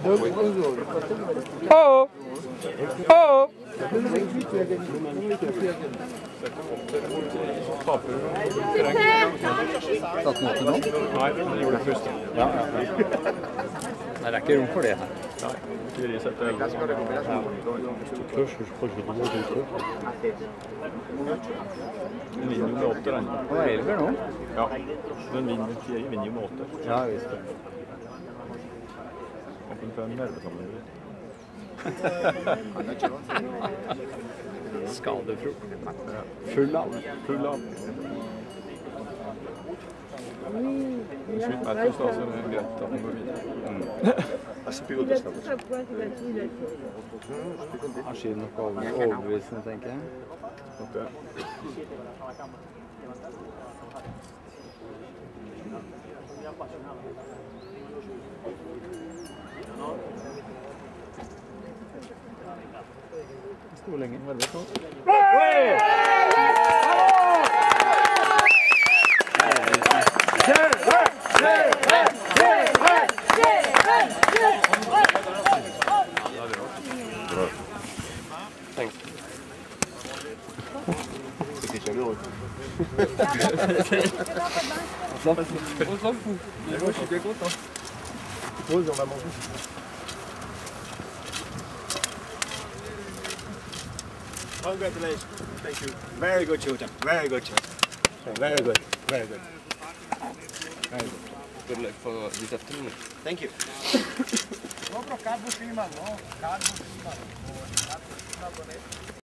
Oh! Oh! Tatt den opp til nå? Nei, den gjorde det først. Ja. Det er ikke rom for det her. Nei, ikke vi setter det. Den vinner jo med 8, den. Og det er 11 nå? Ja, den vinner jo med 8. Ja, jeg visste det. Kampen for en nervesamling. Skadefro. Full av. Skyt Matthews da, så er det greit at den går videre. Han skyr nok overbevisende, tenker jeg. Okay. Det sto lenge. Thanks. Congratulations. Thank you. Very good shooting. Very good shooting. Very good. Very good. Very good. Good luck for this afternoon. Thank you.